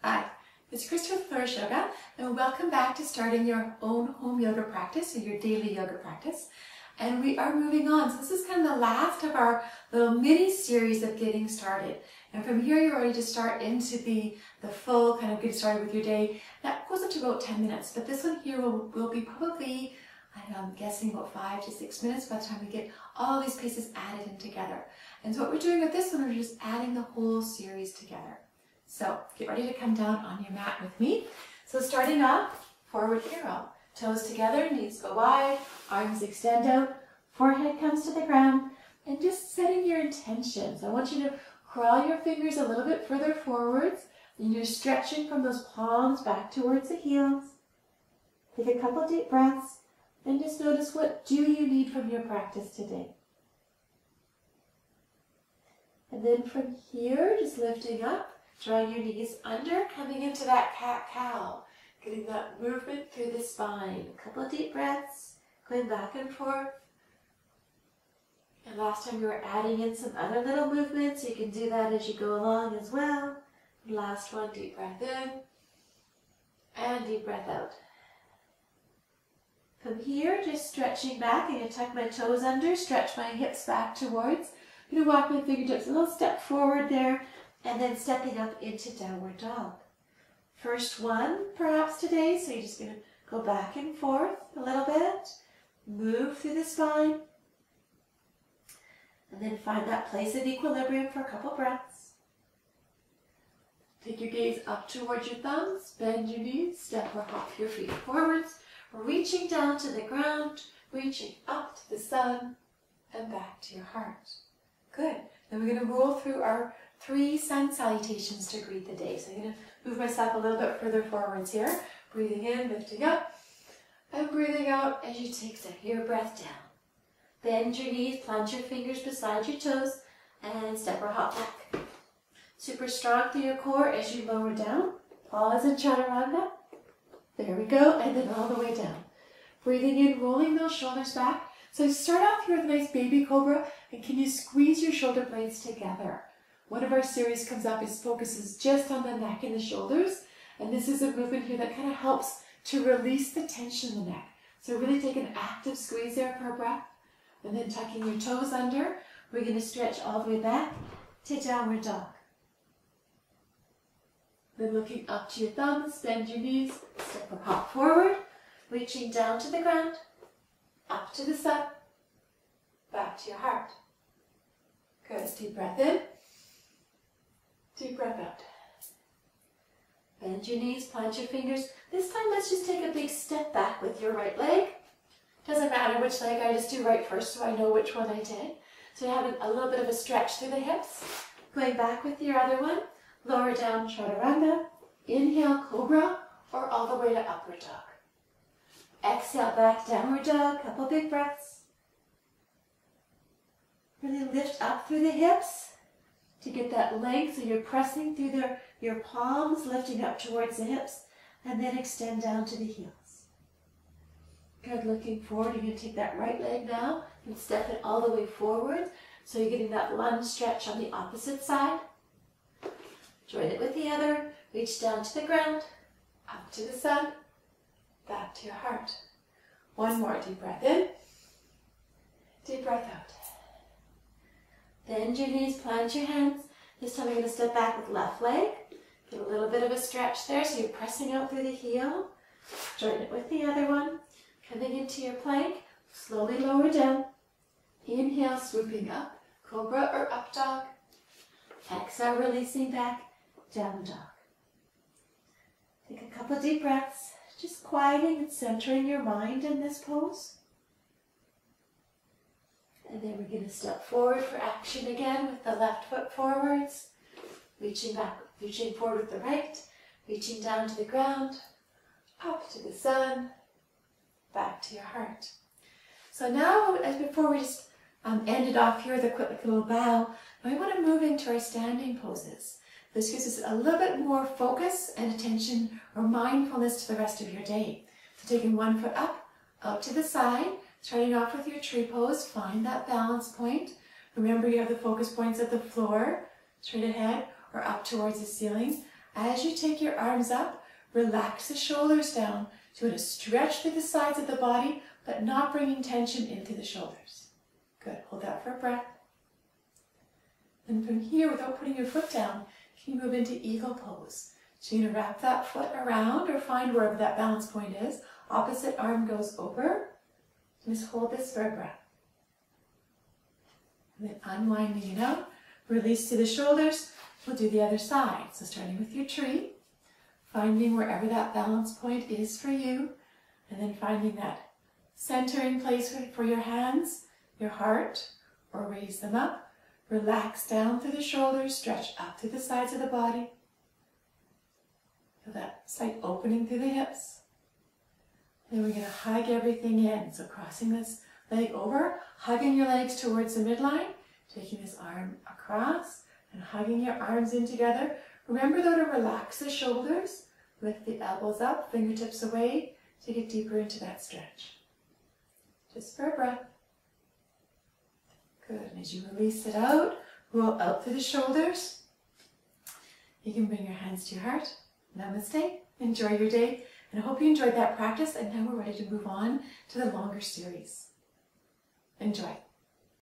Hi, it's Krista with Flourish Yoga, and welcome back to starting your own home yoga practice or your daily yoga practice. And we are moving on. So this is kind of the last of our little mini series of getting started. And from here, you're ready to start into the full kind of get started with your day. That goes up to about 10 minutes, but this one here will be probably, I'm guessing about 5 to 6 minutes by the time we get all these pieces added in together. And so what we're doing with this one, we're just adding the whole series together. So get ready to come down on your mat with me. So starting off, forward hero, toes together, knees go wide, arms extend out, forehead comes to the ground, and just setting your intentions. I want you to crawl your fingers a little bit further forwards, and you're stretching from those palms back towards the heels. Take a couple deep breaths, and just notice, what do you need from your practice today? And then from here, just lifting up, drawing your knees under, coming into that cat-cow, getting that movement through the spine. A couple of deep breaths, going back and forth. And last time we were adding in some other little movements. You can do that as you go along as well. Last one, deep breath in, and deep breath out. From here, just stretching back. I'm going to tuck my toes under, stretch my hips back towards. I'm going to walk my fingertips a little step forward there, and then stepping up into downward dog. First one perhaps today, so you're just going to go back and forth a little bit, move through the spine, and then find that place of equilibrium for a couple breaths. Take your gaze up towards your thumbs, bend your knees, step or hop your feet forwards, reaching down to the ground, reaching up to the sun, and back to your heart. Good. Then we're going to roll through our 3 sun salutations to greet the day. So I'm going to move myself a little bit further forwards here. Breathing in, lifting up, and breathing out as you take your breath down. Bend your knees, plant your fingers beside your toes, and step or hop back. Super strong through your core as you lower down. Pause in Chaturanga. There we go, and then all the way down. Breathing in, rolling those shoulders back. So start off here with a nice baby cobra, and can you squeeze your shoulder blades together? One of our series comes up is focuses just on the neck and the shoulders, and this is a movement here that kind of helps to release the tension in the neck. So really take an active squeeze there for a breath, and then tucking your toes under. We're going to stretch all the way back to downward dog. Then looking up to your thumbs, bend your knees, step or hop forward, reaching down to the ground, up to the sun, back to your heart. Good. Deep breath in, deep breath out. Bend your knees, plant your fingers. This time, let's just take a big step back with your right leg. Doesn't matter which leg, I just do right first so I know which one I did. So you have a little bit of a stretch through the hips. Going back with your other one, lower down Chaturanga, inhale Cobra, or all the way to upward dog. Exhale back, downward dog, couple big breaths. Really lift up through the hips to get that length, so you're pressing through your palms, lifting up towards the hips, and then extend down to the heels. Good, looking forward. You're going to take that right leg now and step it all the way forward, so you're getting that lunge stretch on the opposite side. Join it with the other, reach down to the ground, up to the sun, back to your heart. One more deep breath in, deep breath out. Bend your knees, plant your hands. This time you're going to step back with left leg. Get a little bit of a stretch there, so you're pressing out through the heel. Join it with the other one. Coming into your plank, slowly lower down. Inhale, swooping up, Cobra or up dog. Exhale, releasing back, down dog. Take a couple deep breaths, just quieting and centering your mind in this pose. And then we're going to step forward for action again with the left foot forwards, reaching back, reaching forward with the right, reaching down to the ground, up to the sun, back to your heart. So now, as before we just ended off here with a quick little bow, now we want to move into our standing poses. This gives us a little bit more focus and attention or mindfulness to the rest of your day. So taking one foot up, out to the side, starting off with your tree pose, find that balance point. Remember you have the focus points at the floor, straight ahead, or up towards the ceiling. As you take your arms up, relax the shoulders down. So you want to stretch through the sides of the body, but not bringing tension into the shoulders. Good. Hold that for a breath. And from here, without putting your foot down, you can move into eagle pose. So you're going to wrap that foot around or find wherever that balance point is. Opposite arm goes over. Just hold this for a breath. And then unwinding it out. Release to the shoulders. We'll do the other side. So starting with your tree, finding wherever that balance point is for you, and then finding that centering place for your hands, your heart, or raise them up. Relax down through the shoulders, stretch up through the sides of the body. Feel that slight opening through the hips. Then we're going to hug everything in. So crossing this leg over, hugging your legs towards the midline, taking this arm across and hugging your arms in together. Remember though to relax the shoulders, lift the elbows up, fingertips away to get deeper into that stretch. Just for a breath. Good, and as you release it out, roll out through the shoulders. You can bring your hands to your heart. Namaste, enjoy your day, and I hope you enjoyed that practice, and now we're ready to move on to the longer series. Enjoy.